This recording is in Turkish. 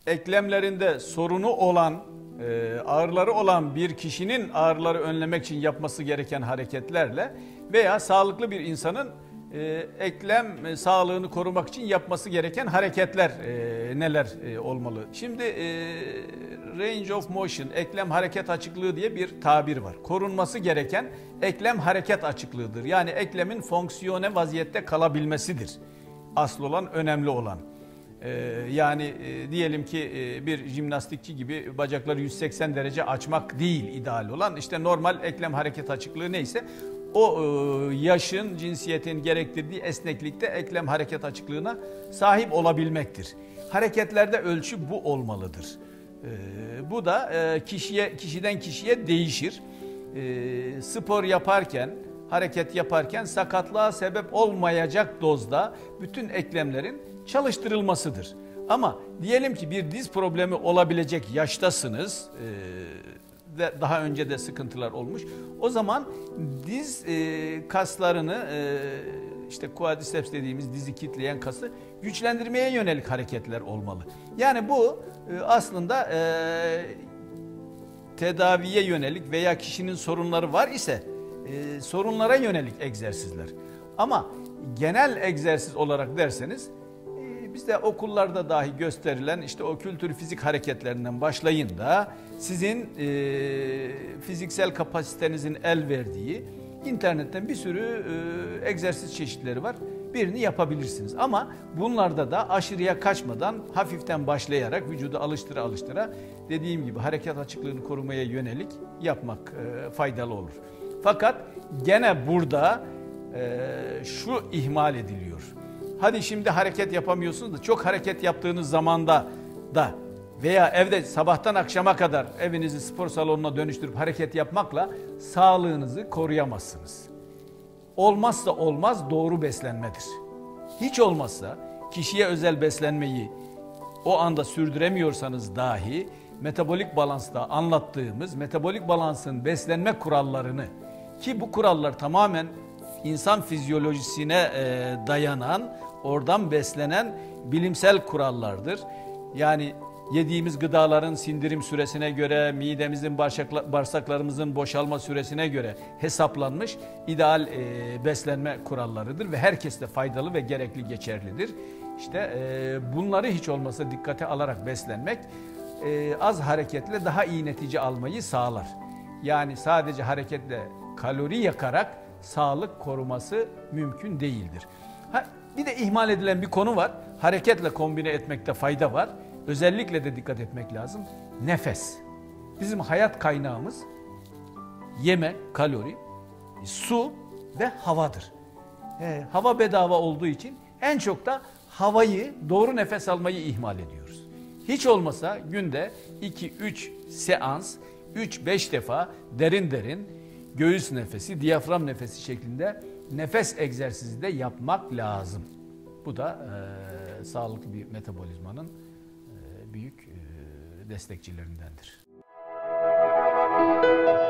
eklemlerinde sorunu olan, ağrıları olan bir kişinin ağrıları önlemek için yapması gereken hareketlerle veya sağlıklı bir insanın eklem sağlığını korumak için yapması gereken hareketler neler olmalı? Şimdi range of motion, eklem hareket açıklığı diye bir tabir var. Korunması gereken eklem hareket açıklığıdır. Yani eklemin fonksiyone vaziyette kalabilmesidir. Asıl olan, önemli olan. Yani diyelim ki bir jimnastikçi gibi bacakları 180 derece açmak değil ideal olan. İşte normal eklem hareket açıklığı neyse o yaşın, cinsiyetin gerektirdiği esneklikte eklem hareket açıklığına sahip olabilmektir. Hareketlerde ölçü bu olmalıdır. Bu da kişiden kişiye değişir. Spor yaparken, hareket yaparken sakatlığa sebep olmayacak dozda bütün eklemlerin çalıştırılmasıdır. Ama diyelim ki bir diz problemi olabilecek yaştasınız, daha önce de sıkıntılar olmuş. O zaman diz kaslarını, işte quadriceps dediğimiz dizi kitleyen kası güçlendirmeye yönelik hareketler olmalı. Yani bu aslında tedaviye yönelik veya kişinin sorunları var ise sorunlara yönelik egzersizler. Ama genel egzersiz olarak derseniz bizde okullarda dahi gösterilen işte o kültür fizik hareketlerinden başlayın da sizin fiziksel kapasitenizin el verdiği internetten bir sürü egzersiz çeşitleri var. Birini yapabilirsiniz. Ama bunlarda da aşırıya kaçmadan hafiften başlayarak vücudu alıştıra dediğim gibi hareket açıklığını korumaya yönelik yapmak faydalı olur. Fakat gene burada şu ihmal ediliyor. Hadi şimdi hareket yapamıyorsunuz da çok hareket yaptığınız zamanda da veya evde sabahtan akşama kadar evinizi spor salonuna dönüştürüp hareket yapmakla sağlığınızı koruyamazsınız. Olmazsa olmaz doğru beslenmedir. Hiç olmazsa kişiye özel beslenmeyi o anda sürdüremiyorsanız dahi metabolik balansta anlattığımız metabolik balansın beslenme kurallarını, ki bu kurallar tamamen insan fizyolojisine dayanan, oradan beslenen bilimsel kurallardır. Yani yediğimiz gıdaların sindirim süresine göre, midemizin, bağırsaklarımızın boşalma süresine göre hesaplanmış ideal beslenme kurallarıdır ve herkeste faydalı ve gerekli, geçerlidir. İşte bunları hiç olmazsa dikkate alarak beslenmek az hareketle daha iyi netice almayı sağlar. Yani sadece hareketle kalori yakarak sağlık koruması mümkün değildir. Bir de ihmal edilen bir konu var. Hareketle kombine etmekte fayda var. Özellikle de dikkat etmek lazım. Nefes. Bizim hayat kaynağımız yemek, kalori, su ve havadır. Hava bedava olduğu için en çok da havayı, doğru nefes almayı ihmal ediyoruz. Hiç olmasa günde 2-3 seans, 3-5 defa derin derin göğüs nefesi, diyafram nefesi şeklinde nefes egzersizi de yapmak lazım. Bu da sağlıklı bir metabolizmanın büyük destekçilerindendir.